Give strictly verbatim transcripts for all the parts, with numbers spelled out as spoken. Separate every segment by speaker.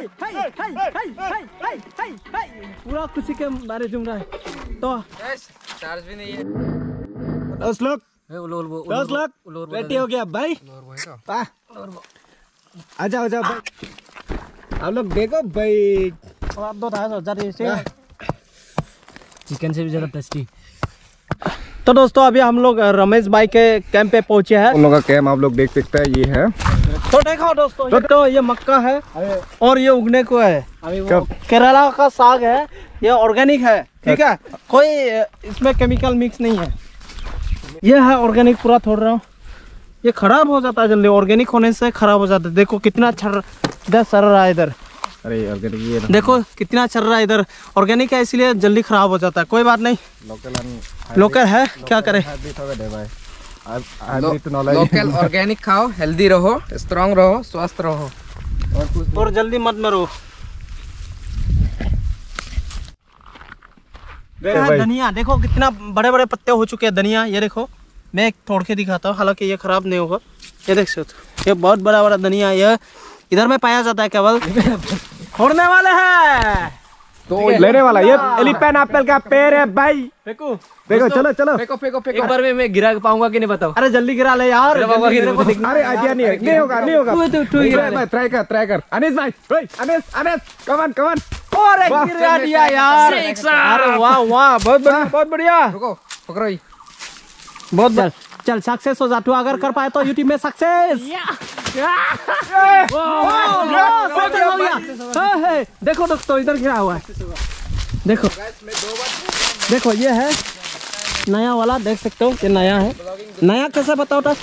Speaker 1: पूरा खुशी के बारे झूम रहा है। तो
Speaker 2: चार्ज भी नहीं है।
Speaker 1: दस लोग दस लोग रेडी हो गया भाई। आजा आजा भाई, आप लोग देखो भाई। आप दो ढाई सौ हजार चिकन से भी ज्यादा टेस्टी। तो दोस्तों अभी हम लोग रमेश भाई के कैंप पे पहुंचे हैं।
Speaker 3: उन लोगों का कैंप आप लोग देख सकते हैं, ये है।
Speaker 1: तो देखो दोस्तों, तो, तो ये मक्का है और ये उगने को है। अभी वो केरला का साग है, ये ऑर्गेनिक है, ठीक है, कोई इसमें केमिकल मिक्स नहीं है। ये है ऑर्गेनिक, पूरा तोड़ रहा हूँ। ये खराब हो जाता है जल्दी, ऑर्गेनिक होने से खराब हो जाता है। देखो कितना छर इधर सर रहा है इधर।
Speaker 3: अरे ऑर्गेनिक ये
Speaker 1: देखो कितना चल रहा है इधर, ऑर्गेनिक है इसलिए जल्दी खराब हो जाता है। कोई बात नहीं,
Speaker 3: लोकल
Speaker 1: लोकल है, क्या करे।
Speaker 2: लोकल ऑर्गेनिक खाओ, हेल्दी रहो, स्ट्रांग रहो, स्वस्थ रहो
Speaker 1: और, और जल्दी मत मरो। धनिया देखो कितना बड़े बड़े पत्ते हो चुके हैं धनिया। ये देखो, मैं एक तोड़ के दिखाता हूँ, हालांकि ये खराब नहीं होगा। ये देख सकते हो, ये बहुत बड़ा बड़ा धनिया, ये इधर में पाया जाता है केवल। फोड़ने वाले हैं
Speaker 3: तो लेने वाला ये एलिफेंट एप्पल का पेड़ है भाई।
Speaker 1: फेंको
Speaker 3: फेंको, चलो चलो
Speaker 2: फेंको फेंको फेंको।
Speaker 1: एक बार में मैं गिरा पाऊंगा कि नहीं बताओ। अरे जल्दी गिरा ले यार,
Speaker 3: अरे आइडिया नहीं है, नहीं होगा नहीं होगा। ट्राई कर ट्राई कर अनीस भाई, Anis Anis come on come on.
Speaker 1: अरे गिरा दिया यार। अरे वाह वाह, बहुत बढ़िया बहुत बढ़िया।
Speaker 2: रुको पकड़ो, ही
Speaker 1: बहुत चल चल सक्सेस हो जा तू, अगर कर पाए तो यूट्यूब में सक्सेस। देखो दोस्तों इधर गिरा हुआ है, देखो देखो ये है नया वाला, देख सकते हो ये नया है। नया कैसे बताओ था।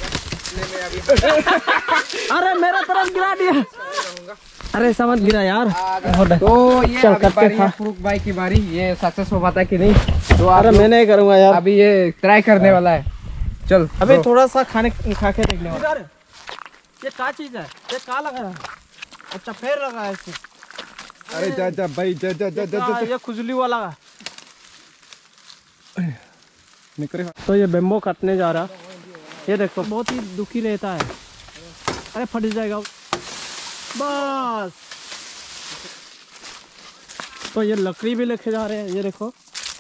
Speaker 1: अरे मेरा तरफ गिरा दिया, अरे समझ गिरा यार।
Speaker 2: तो ये
Speaker 1: चल
Speaker 2: अभी
Speaker 1: करके
Speaker 2: बारी
Speaker 1: खा।
Speaker 2: है फरूक भाई की बारी, ये सक्सेस हो पाता है कि नहीं। तो
Speaker 1: अरे मैं नहीं करूंगा यार,
Speaker 2: अभी ये ट्राई करने वाला है। चल
Speaker 1: अभी थोड़ा सा खाने खा के देखने वाला। ये क्या चीज है, ये क्या लगा है। अच्छा फिर लगा है इसमें।
Speaker 3: अरे जा जा भाई, जा जा जा जा।
Speaker 1: ये खुजली वाला
Speaker 3: निकले।
Speaker 1: तो ये बेम्बो काटने जा रहा, ये देखो बहुत ही दुखी रहता है। अरे फट जाएगा बस। तो ये लकड़ी भी लेके जा रहे हैं, ये देखो।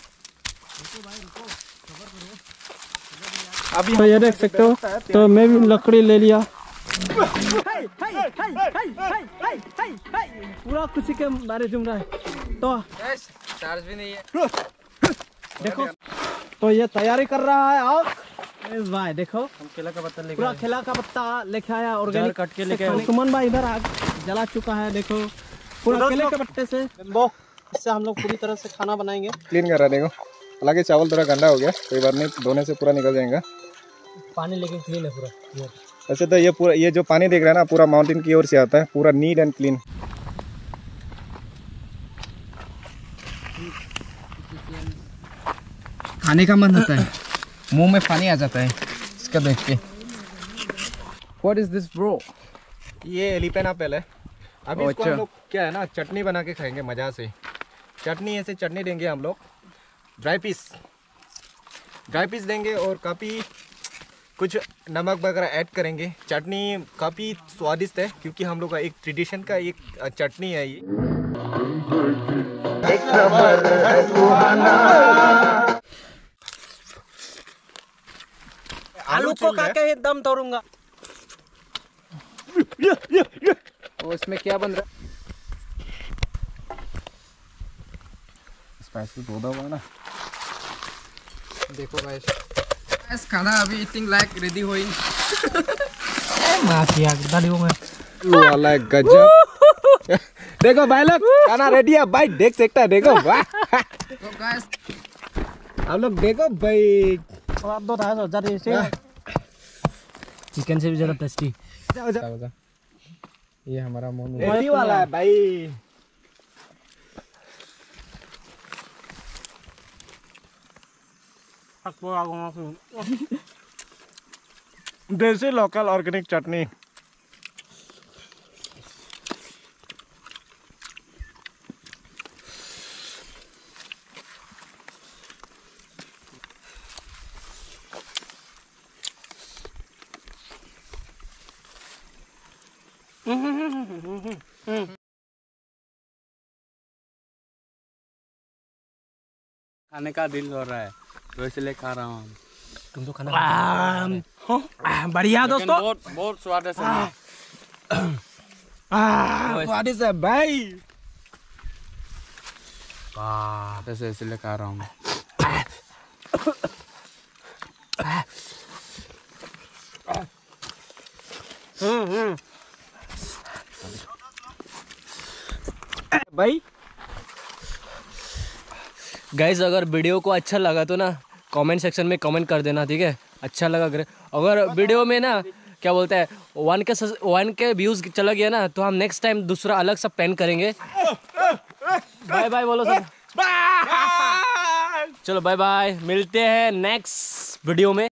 Speaker 1: अभी तो ये देख सकते हो, तो मैं भी लकड़ी ले लिया। पूरा खुशी के बारे झूम रहा है। तो
Speaker 2: चार्ज भी नहीं है,
Speaker 1: देखो तो ये तैयारी कर रहा है। और भाई देखो हम केला का पत्ता लेके, पूरा केला का पत्ता लेके आया, ऑर्गेनिक कट के लेके आया। सुमन भाई इधर आग जला चुका है, देखो पूरा केले के पत्ते से। इससे हम लोग पूरी तरह से खाना बनाएंगे।
Speaker 3: क्लीन कर रहा देखो, हालांकि चावल थोड़ा गंदा हो गया, कोई बात नहीं, धोने से पूरा निकल जाएगा
Speaker 1: पानी, लेकिन क्लीन है पूरा।
Speaker 3: वैसे तो ये पूरा ये जो पानी देख रहा है ना, पूरा माउंटेन की ओर से आता है, पूरा नीट एंड क्लीन।
Speaker 2: खाने का मन होता है, मुंह में पानी आ जाता है इसका देख के। What is this bro?
Speaker 3: ये एलिफेंट एप्पल है। अभी इसको
Speaker 2: अच्छा।
Speaker 3: हम लोग क्या है ना, चटनी बना के खाएंगे मजा से। चटनी ऐसे चटनी देंगे हम लोग, ड्राई पीस ड्राई पीस देंगे और काफ़ी कुछ नमक वगैरह ऐड करेंगे। चटनी काफ़ी स्वादिष्ट है, क्योंकि हम लोग का एक ट्रेडिशन का एक चटनी है ये। एक नंबर है सुहाना।
Speaker 1: आलू को काके ही दम तोड़ूंगा।
Speaker 2: तो इसमें क्या बन रहा है?
Speaker 3: स्पाइसी बहुत हुआ ना।
Speaker 2: देखो गाइस, गाइस खाना अभी ईटिंग लायक रेडी होई।
Speaker 1: मां किया डालियो में
Speaker 3: वाला है गजब। देखो भाई लोग, खाना रेडी है भाई, देख सकता है, देखो वाह।
Speaker 2: तो गाइस
Speaker 3: आप लोग देखो भाई,
Speaker 1: आप दो ढाई सौ हजार से चिकन से भी ज्यादा टेस्टी।
Speaker 2: ये हमारा मोमो
Speaker 3: टेस्टी वाला है भाई। देसी लोकल ऑर्गेनिक चटनी।
Speaker 1: हम्म हम्म हम्म हम्म
Speaker 4: खाने का दिल हो रहा है तो इसलिए खा रहा हूँ।
Speaker 1: तुम तो खाना बढ़िया दोस्तों,
Speaker 4: बहुत बहुत स्वादिष्ट है।
Speaker 1: स्वादिष्ट है भाई।
Speaker 4: ऐसे इसलिए खा रहा हूँ।
Speaker 1: भाई
Speaker 5: गाइस अगर वीडियो को अच्छा लगा तो ना कमेंट सेक्शन में कमेंट कर देना, ठीक है। अच्छा लगा अगर अगर वीडियो में ना क्या बोलते हैं वन के वन के व्यूज चला गया ना तो हम नेक्स्ट टाइम दूसरा अलग सा प्लान करेंगे। बाय बाय बोलो सब। चलो बाय बाय, मिलते हैं नेक्स्ट वीडियो में।